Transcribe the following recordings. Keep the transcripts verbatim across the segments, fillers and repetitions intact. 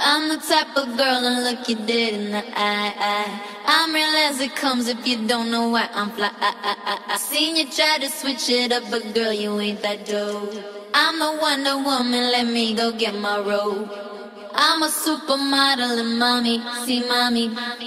I'm the type of girl to look you dead in the eye, eye. I'm real as it comes if you don't know why I'm fly. I, I, I, I seen you try to switch it up, but girl, you ain't that dope. I'm the Wonder Woman, let me go get my robe. I'm a supermodel and mommy, see mommy.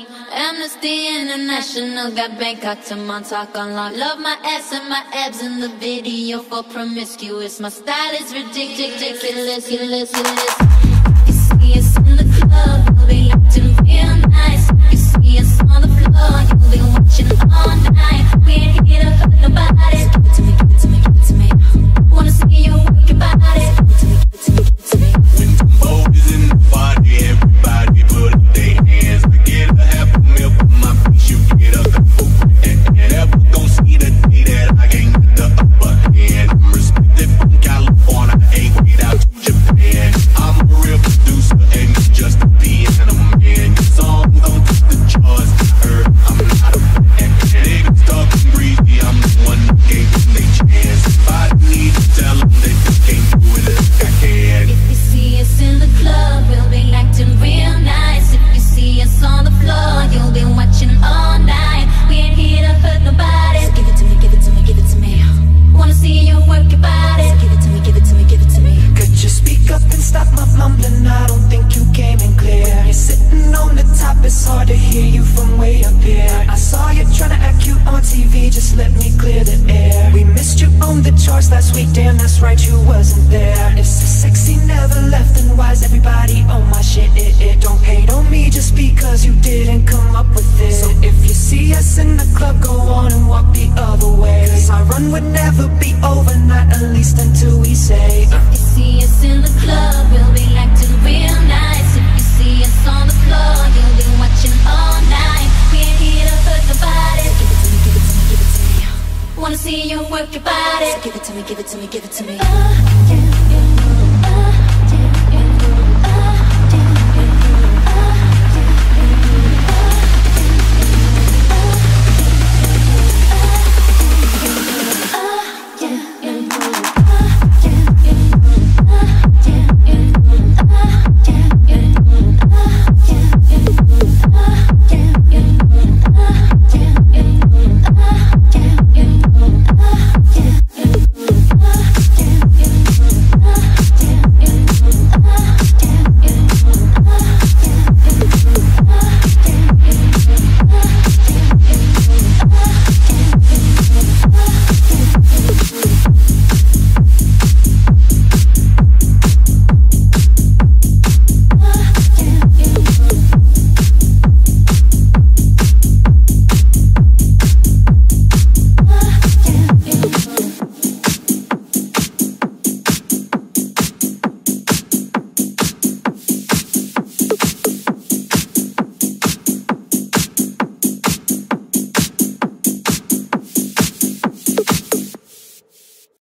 Amnesty International got Bangkok to Montauk on lock. Love my ass and my abs in the video for promiscuous. My style is ridiculous, ridiculous, ridiculous. You see us in the club, we'll be acting real nice. You see us on the floor, you'll be watching all night. We ain't here to hurt nobody. Give it to me, give it to me, give it to me. Wanna see you work your body. Give it to me, give it to me, give it to me. When the boat is in the party, everybody put up their hands. I get a half a meal for my piece, you get a couple grand. Never gon' see the day that I can't get the upper hand. I'm respected from California, ain't way out to Japan. I'm a real producer and you just a piano man. Your songs don't touch the charts, I heard I'm not a fan. Niggas talking greedy, I'm the one who gave them they chance. If I need to tell them that they can't do it, look, I can. If you see us in the club, we'll be acting real nice. If you see us on the floor, you'll be watching all night. We ain't here to hurt nobody. So give it to me, give it to me, give it to me. Wanna see you work your body. So give it to me, give it to me, give it to me. Could you speak up and stop my mumbling? I don't think you came in clear. When you're sitting on the top, it's hard to hear you from way up here. I saw you trying to act cute on T V, just let me clear the air. We missed you on the charts last week, damn that's right, you wasn't there. If so sexy never left, then why's everybody on my shit? It, it don't hate on me just because you didn't come up with it. So if you see us in the club, go on and walk the other way. Cause our run would never be over, not at least until we say uh. If you see us in the club, we'll be acting real nice. If you see us on the floor, you'll be watching all night. We ain't here to hurt nobody. So give it to me, give it to me, give it to me. Wanna see you work your body. So give it to me, give it to me, give it to me. Uh,